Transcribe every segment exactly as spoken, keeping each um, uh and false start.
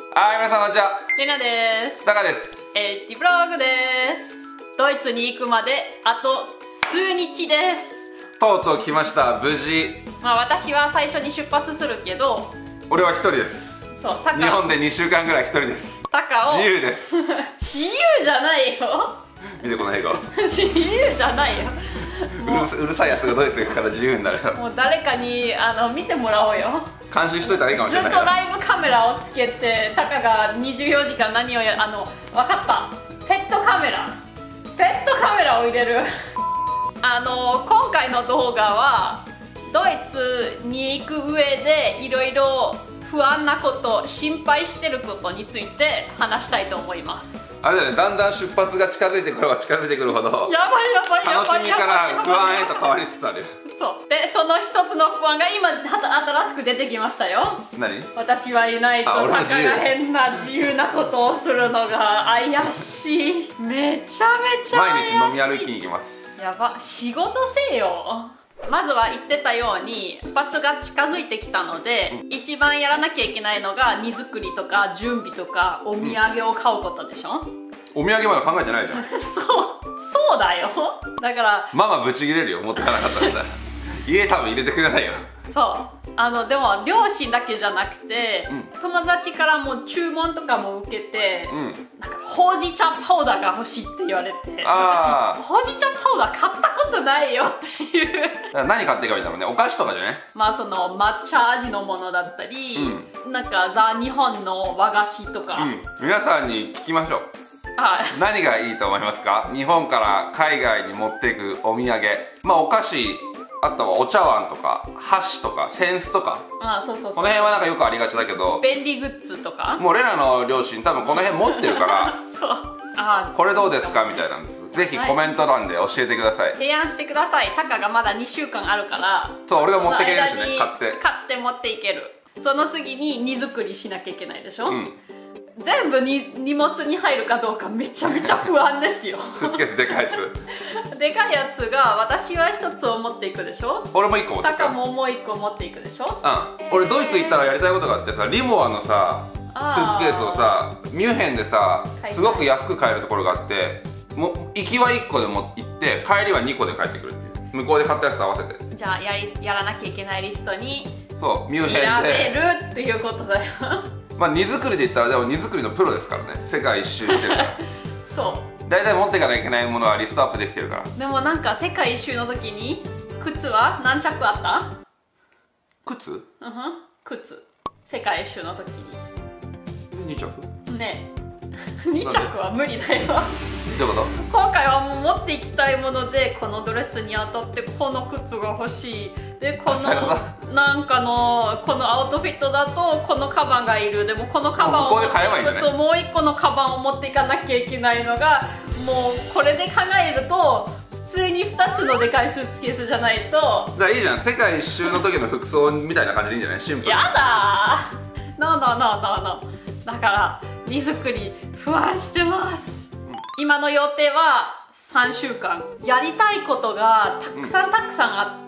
はい、皆さんこんにちは。 レナです。 タカです。 エイティブログです。ドイツに行くまであと数日です。 とうとう来ました、無事。 まあ私は最初に出発するけど、 俺は一人です。 そう、タカ日本でにしゅうかんぐらい一人です。 タカを自由です。 自由じゃないよ。 見てこの笑顔。 自由じゃないよ。 うるすうるさいやつがドイツ行くから自由になる。 もう誰かにあの見てもらおうよ。 監視しといたらいいかもしずっとれないよ。 ライブカメラをつけて、タカがにじゅうよじかん何をやあの分かった。ペットカメラペットカメラを入れる。あの今回の動画はドイツに行く上でいろいろ不安なこと、心配してることについて話したいと思います。 あれだよね、だんだん出発が近づいてくれば近づいてくるほどやばいやばいやばい、 楽しみから不安へと変わりつつある。 そうで、その一つの不安が今新しく出てきましたよ。 何？ 私はいないとタカが変な自由なことをするのが怪しい。めちゃめちゃ怪しい。 毎日飲み歩きに行きます。 やば、仕事せよ。まずは言ってたように出発が近づいてきたので、うん、一番やらなきゃいけないのが荷造りとか準備とかお土産を買うことでしょ、うん、 お土産まだ考えてないじゃん。 そうそうだよ。だからママブチギレるよ、持ってかなかったらさ。家多分入れてくれないよ。 そうあのでも両親だけじゃなくて、うん、友達からも注文とかも受けて、うん、なんかほうじ茶パウダーが欲しいって言われて、 あ私ほうじ茶パウダー買ったことないよっていう。 何買っていいかみたいなね、お菓子とかじゃね。 まあその抹茶味のものだったり、うん、なんかザ・日本の和菓子とか、うん、 皆さんに聞きましょう。何がいいと思いますか？日本から海外に持っていくお土産。まあお菓子、あとはお茶碗とか箸とか扇子とか、 ああそうそうそう、 この辺はなんかよくありがちだけど、 便利グッズとか、 もうレナの両親多分この辺持ってるからそうあこれどうですかみたいなんです。ぜひコメント欄で教えてください、はい、 提案してください。タカがまだにしゅうかんあるから、 そう俺が持ってけるしね、買って買って持っていける。その次に荷造りしなきゃいけないでしょ、うん、全部に荷物に入るかどうかめちゃめちゃ不安ですよ。 スーツケースでかいやつでかいやつが、私は一つを持っていくでしょ、 俺も一個持っていく。 タカももう一個持っていくでしょ。 うん、俺ドイツ行ったらやりたいことがあってさ、リモアのさスーツケースをさミュンヘンでさすごく安く買えるところがあって、もう行きはいっこでも行って帰りはにこで帰ってくるっていう、向こうで買ったやつと合わせて。 じゃあやりやらなきゃいけないリストにそうミュンヘンで選べるっていうことだよ。 まあ荷造りで言ったらでも荷造りのプロですからね、世界一周してるからそう大体持っていかなきゃいけないものはリストアップできてるから。 でもなんか世界一周の時に靴は何着あった？ 靴？ うんふん、靴世界一周の時にに着ねえに着は無理だよ。 どういうこと？ 今回はもう持っていきたいもので、このドレスにあたってこの靴が欲しいで、このなんかのこのアウトフィットだとこのカバンがいる、でもこのカバンを持っていくともう一個のカバンを持っていかなきゃいけないのが、もうこれで考えると普通にふたつのでかいスーツケースじゃないと。だからいいじゃん、世界一周の時の服装みたいな感じでいいんじゃない？シンプルに。 やだー、ノーノーノーノーノー。だから荷造り不安してます、うん、今の予定はさんしゅうかん。やりたいことがたくさんたくさんあって、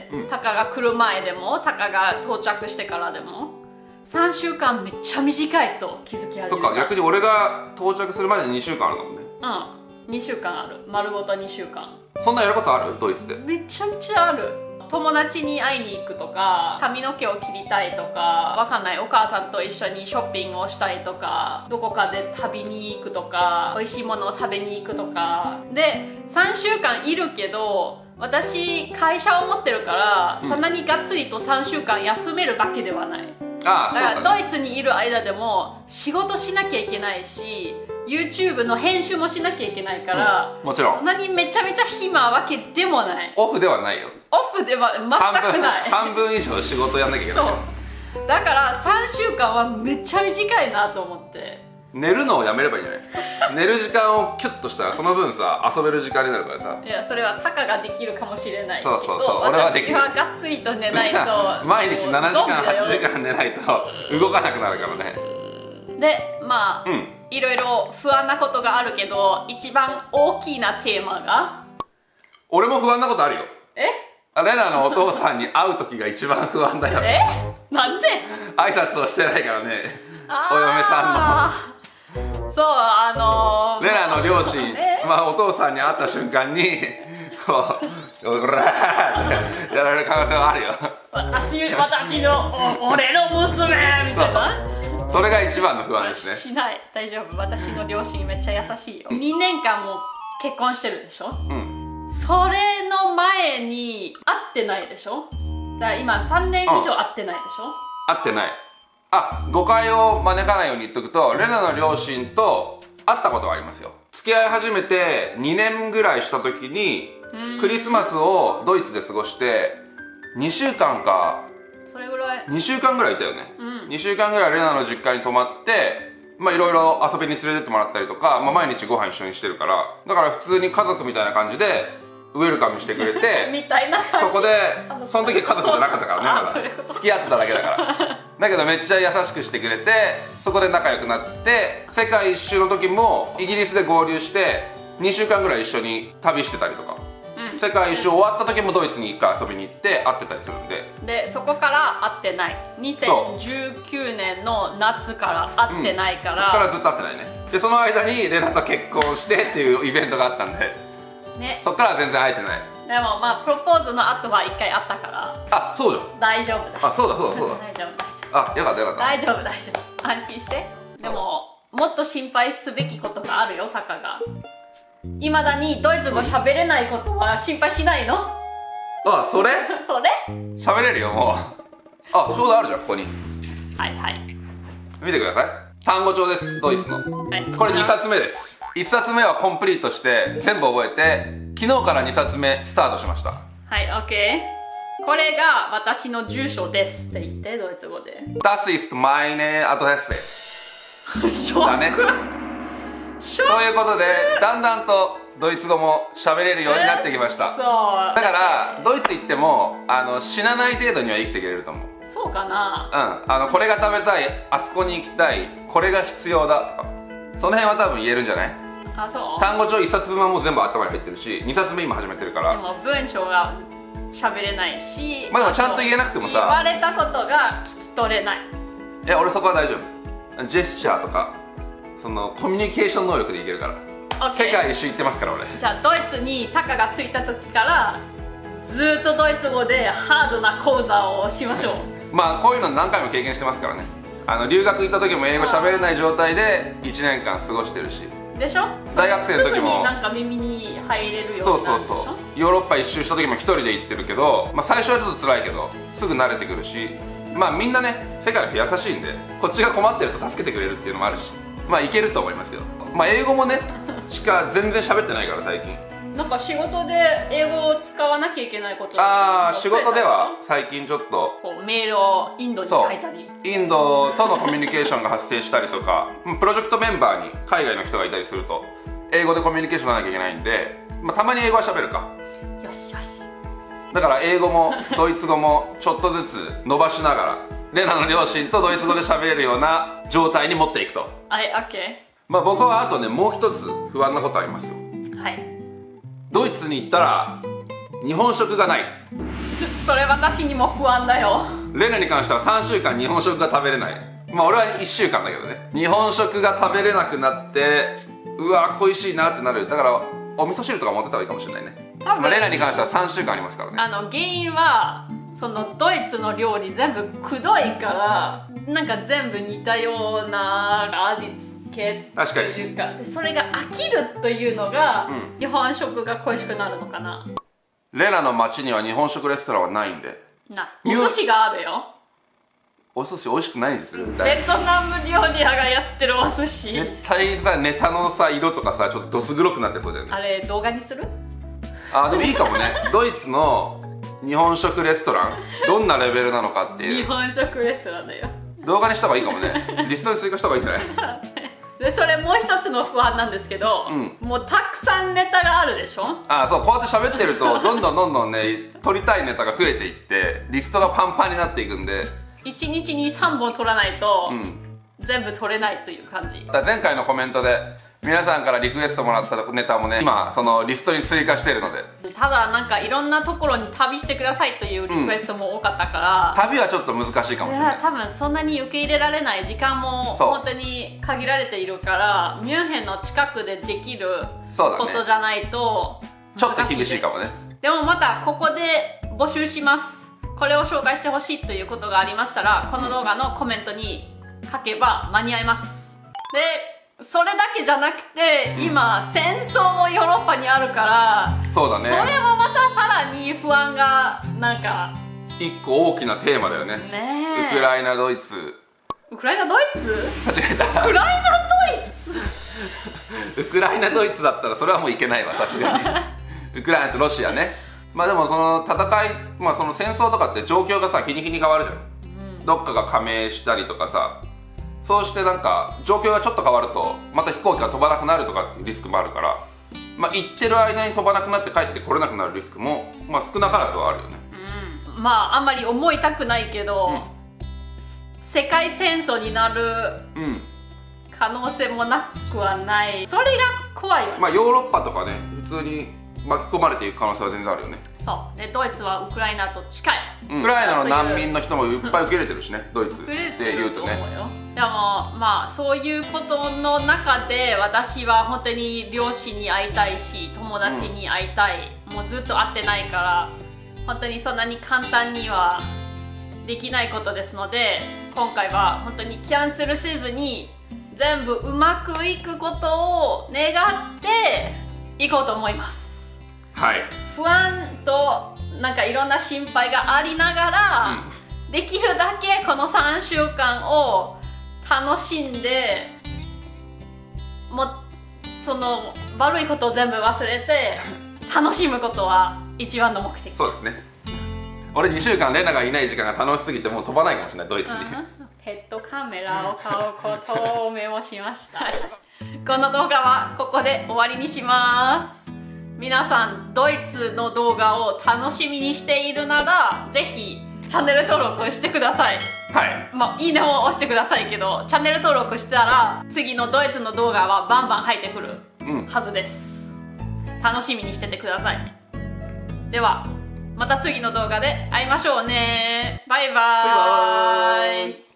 うん、タカが来る前でもタカが到着してからでもさんしゅうかんめっちゃ短いと気づき始めた。 そっか、逆に俺が到着するまでににしゅうかんあるかもね。 うん、にしゅうかんある。丸ごとにしゅうかん。 そんなやることある？ドイツでめちゃめちゃある。友達に会いに行くとか、髪の毛を切りたいとか、わかんない、お母さんと一緒にショッピングをしたいとか、どこかで旅に行くとか、美味しいものを食べに行くとかでさんしゅうかんいるけど、私会社を持ってるから、うん、そんなにがっつりとさんしゅうかん休めるわけではない。 ああ、 だからドイツにいる間でも仕事しなきゃいけないし、 YouTube の編集もしなきゃいけないから、 うん、もちろんそんなにめちゃめちゃ暇わけでもない。 オフではないよ。 オフでは全くない。 半分以上仕事やんなきゃいけない。 そうだからさんしゅうかんはめっちゃ短いなと思って。 寝るのをやめればいいんじゃない？寝る時間をキュッとしたらその分さ遊べる時間になるからさ。 いや、それはタカができるかもしれないけど、 そうそうそう、俺はできる。 私はがっつりと寝ないと毎日ななじかんはちじかん寝ないと動かなくなるからね。 で、まあ、うん、いろいろ不安なことがあるけど、一番大きなテーマが、 俺も不安なことあるよ。 え？ レナのお父さんに会う時が一番不安だよ。 え？なんで？ 挨拶をしてないからね。 お嫁さんのそうあのー、レナの両親、まあお父さんに会った瞬間にこう「おらー」ってやられる可能性はあるよ。 私私の俺の娘みたいな。 それが一番の不安ですね。 しない、大丈夫。私の両親めっちゃ優しいよ。にねんかんも結婚してるでしょ。うん。それの前に会ってないでしょ。だから今さんねん以上会ってないでしょ。 会ってない。あ、誤解を招かないように言っとくと、レナの両親と会ったことがありますよ。付き合い始めてにねんぐらいした時にクリスマスをドイツで過ごしてにしゅうかんかそれぐらいにしゅうかんぐらいいたよね、うん、にしゅうかんぐらいレナの実家に泊まってまあいろいろ遊びに連れてってもらったりとか、まあ、毎日ご飯一緒にしてるからだから普通に家族みたいな感じでウェルカムしてくれてみたいな感じ。 そこでその時家族じゃなかったからねまだ付き合ってただけだからだけどめっちゃ優しくしてくれてそこで仲良くなって世界一周の時もイギリスで合流してにしゅうかんぐらい一緒に旅してたりとか、うん、世界一周終わった時もドイツに一回遊びに行って会ってたりするんででそこから会ってないにせんじゅうきゅうねんの夏から会ってないから、うん、そこからずっと会ってないね。でその間にレナと結婚してっていうイベントがあったんで、ね、そっからは全然会えてない。 でもまあプロポーズの後は一回会ったから。 あ、そうよ。 大丈夫だ。 あ、そうだそうだそうだ。 大丈夫大丈夫。 あ、よかったよかった。 大丈夫大丈夫。安心して。でももっと心配すべきことがあるよ、タカが。いまだにドイツ語喋れないことは心配しないの？ あ、それ？ それ？ 喋れるよもう。あ、ちょうどあるじゃんここに。 はいはい。 見てください。単語帳です、ドイツの。はい、これにさつめです。いっさつめはコンプリートして全部覚えて昨日からにさつめスタートしました。 はい、オッケー。これが私の住所ですって言ってドイツ語で。 Das ist meine Adresse。 ショック。 だね。ショック。ということでだんだんとドイツ語も喋れるようになってきました。そう。だからドイツ行ってもあの死なない程度には生きていけれると思う。 そうかな。 うん。あのこれが食べたい、あそこに行きたい、これが必要だとかその辺は多分言えるんじゃない？ あ、そう。 単語帳いっさつぶんはもう全部頭に入ってるしにさつめ今始めてるから。 でも文章が喋れないし、 まあでもちゃんと言えなくてもさ言われたことが聞き取れない。 いや俺そこは大丈夫。ジェスチャーとかそのコミュニケーション能力でいけるから、okay. 世界一周行ってますから俺。じゃあドイツにタカが着いた時からずっとドイツ語でハードな講座をしましょうまあこういうの何回も経験してますからね。あの留学行った時も英語喋れない状態でいちねんかん過ごしてるし。 でしょ。 大学生の時もすぐになんか耳に入れるようになるでしょ。そうそうそう。 ヨーロッパ一周した時も一人で行ってるけど、まあ、最初はちょっと辛いけどすぐ慣れてくるし、まあみんなね世界の人優しいんでこっちが困ってると助けてくれるっていうのもあるし、まあいけると思いますよ。まあ英語もねしか全然喋ってないから最近。 なんか仕事で英語を使わなきゃいけないことああ仕事では最近ちょっとこうメールをインドに書いたりインドとのコミュニケーションが発生したりとかプロジェクトメンバーに海外の人がいたりすると英語でコミュニケーションしなきゃいけないんで、まあ、たまに英語は喋るか。 よしよし。 だから英語もドイツ語もちょっとずつ伸ばしながらレナの両親とドイツ語で喋れるような状態に持っていくと。 はい、オッケー。 まあ僕はあとねもう一つ不安なことありますよ。 はい。 ドイツに行ったら日本食がない。 それ私にも不安だよ。 レナに関してはさんしゅうかん日本食が食べれない。まあ俺はいっしゅうかんだけどね。日本食が食べれなくなってうわ恋しいなってなる。だからお味噌汁とか持ってた方がいいかもしれないね。多分、まあ、レナに関してはさんしゅうかんありますからね。 あの原因はそのドイツの料理全部くどいからなんか全部似たような味付けというかでそれが飽きるというのが、うん、日本食が恋しくなるのかな。 レナの町には日本食レストランはないんで。 なお寿司があるよ。 お寿司美味しくないんですよ。 ベトナム料理屋がやってるお寿司絶対さネタのさ色とかさちょっとどす黒くなってそうだよね。 あれ動画にする？ あでもいいかもねドイツの日本食レストランどんなレベルなのかっていう日本食レストランだよ。 動画にした方がいいかもねリストに追加した方がいいんじゃないでそれもう一つの不安なんですけど、うん、もうたくさんネタがあるでしょ。 ああそうこうやって喋ってるとどんどんどんどんね撮りたいネタが増えていってリストがパンパンになっていくんでいちにちにさんぼん撮らないと、うん、全部撮れないという感じ。 だ前回のコメントで皆さんからリクエストもらったネタもね、今そのリストに追加してるので。 ただなんかいろんなところに旅してくださいというリクエストも多かったから、 うん、旅はちょっと難しいかもしれない。 多分そんなに受け入れられない時間も本当に限られているから、ミュンヘンの近くでできることじゃないとちょっと厳しいかもね。 でもまたここで募集します。これを紹介してほしいということがありましたら、この動画のコメントに書けば間に合います。でそれだけじゃなくて、今戦争もヨーロッパにあるから、 そうだね、 それもまたさらに不安がなんか一個大きなテーマだよね。 ねウクライナドイツウクライナドイツ間違えた。 ウクライナドイツウクライナドイツだったらそれはもういけないわ、さすがに。ウクライナとロシアね。まあでもその戦い、まあその戦争とかって状況がさ日に日に変わるじゃん、うん、どっかが加盟したりとかさ、そうしてなんか状況がちょっと変わるとまた飛行機が飛ばなくなるとかっていうリスクもあるから、まあ行ってる間に飛ばなくなって帰ってこれなくなるリスクもまあ少なからずはあるよね。 うん、まああんまり思いたくないけど、うん、世界戦争になる可能性もなくはない。それが怖いよね。 まあヨーロッパとかね、普通に巻き込まれていく可能性は全然あるよね。 そうで、ドイツはウクライナと近い、 うん、ウクライナの難民の人もいっぱい受け入れてるしね、ドイツで言うとね。 でもまあそういうことの中で私は本当に両親に会いたいし、友達に会いたい、うん、もうずっと会ってないから本当にそんなに簡単にはできないことですので、今回は本当にキャンセルせずに全部うまくいくことを願っていこうと思います。 はい、 不安となんかいろんな心配がありながら、うん、できるだけこのさんしゅうかんを楽しんで、もうその悪いことを全部忘れて楽しむことは一番の目的です。 そうですね。俺にしゅうかんレナがいない時間が楽しすぎてもう飛ばないかもしれない、ドイツに。 ペットカメラを買うことをメモしました。この動画はここで終わりにします。皆さんドイツの動画を楽しみにしているなら、ぜひチャンネル登録してください。 はい、 まあいいねも押してくださいけど、チャンネル登録したら次のドイツの動画はバンバン入ってくるはずです、うん、楽しみにしててください。ではまた次の動画で会いましょうね。バイバーイ。バイバーイ。